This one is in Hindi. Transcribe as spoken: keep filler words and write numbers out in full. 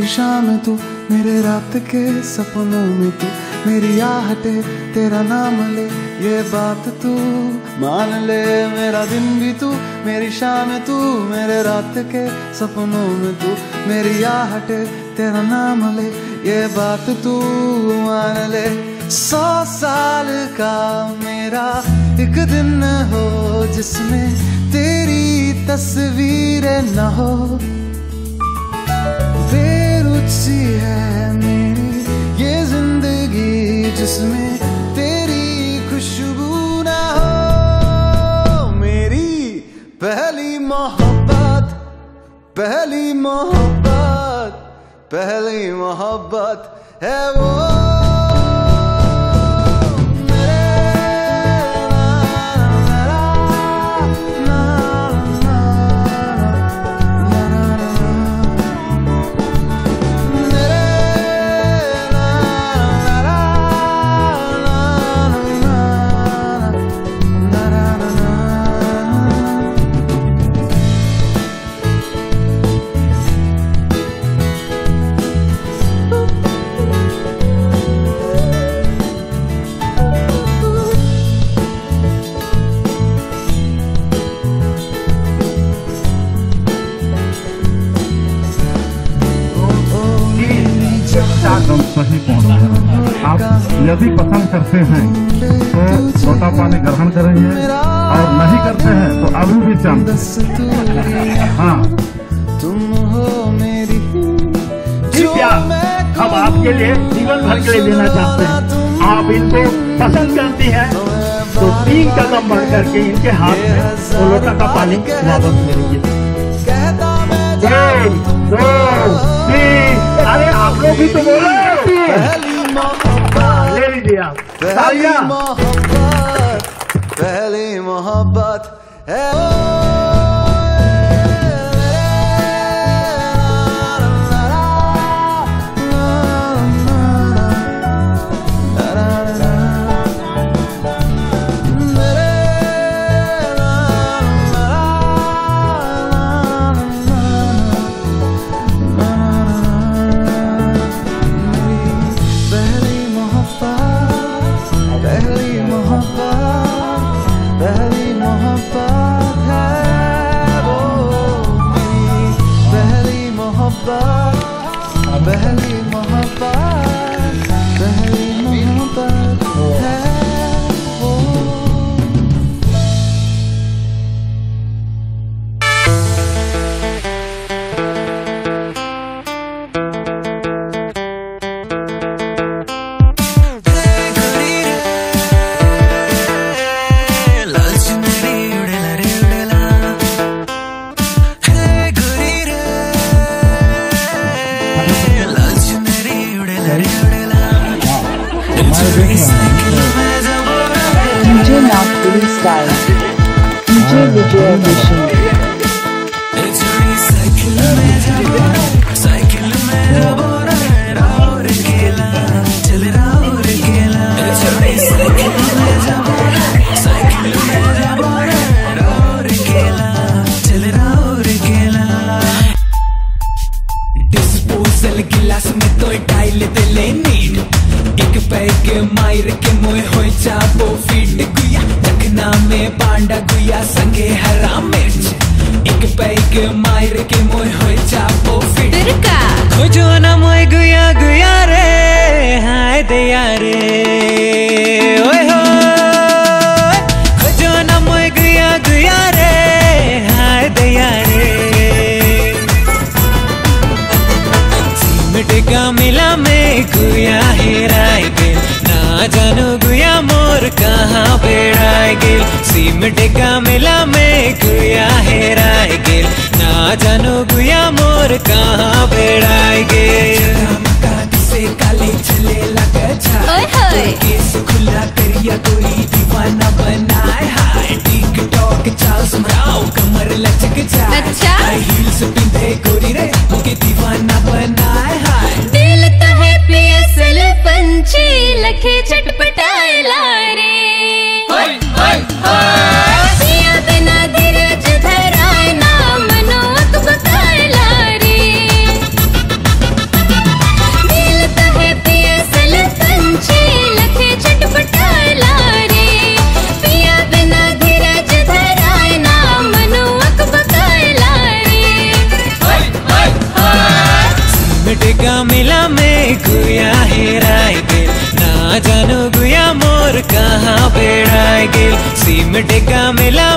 शाम तू, मेरे रात के सपनों में तू, मेरी आहटे तेरा नाम ले, ये बात तू मान ले। मेरा दिन भी तू, मेरी शाम तू, मेरे रात के सपनों में तू, मेरी आहटे तेरा नाम ले, ये बात तू मान ले। सौ साल का मेरा एक दिन हो जिसमें तेरी तस्वीरें न हो, बेरुचि है मेरी ये जिंदगी जिसमें तेरी खुशबू न हो। मेरी पहली मोहब्बत, पहली मोहब्बत, पहली मोहब्बत है वो। सही पहुँच गया। आप यदि पसंद करते हैं तो लोटा पानी ग्रहण करेंगे, और नहीं करते हैं तो अभी भी चांद। हाँ तुम हो मेरी प्यार हम आपके लिए जीवन भर के लिए देना चाहते हैं। आप इनको पसंद करती हैं तो तीन कदम बढ़ करके इनके हाथ में वो लोटा का पानी वापस मिलेंगे। एक दो तीन, अरे आप लोग भी तो बोलो। पहली मोहब्बत ले लीजिए आप। पहली मोहब्बत, पहली मोहब्बत है। Style. D J Vijay Edition. Disposal गिलास में तो डाइल दे ले नीड, एक पैक मायर के मोए होई चापो फीड गुया, चखना में पांडा गुया संगे हरा मिर्च, एक पैक मायर के मोए होई चापो फीड का खोजो ना मोए गुया गुया रे, हाय दया रे ओए हो, खोजो ना मोए गुया गुया रे, हाय दया रे। सिमटेगा मिला में गुया हेराय गेल, ना जानो गुया मोर कहाँ बेड़ाय गेल, सिमटेगा मिला में गुया हेराय गेल, ना जानो गुया मोर कहाँ बेड़ाय गेल। से काले चले लगा छाए, केस खुला करिया कोई दीवाना बनाए, हाय टिकटॉक चाल समराओ कमर लचक जाए, अच्छा हाई हील्स पिंधे गोरी रे मुझे दीवाना बनाए, हाय दिल तो है पियासल पंछी लखे छटपटाए लारे, हाय हाय हाय पिया बिना धीरज धराए ना मनो तो बताए लारे। टेका मिला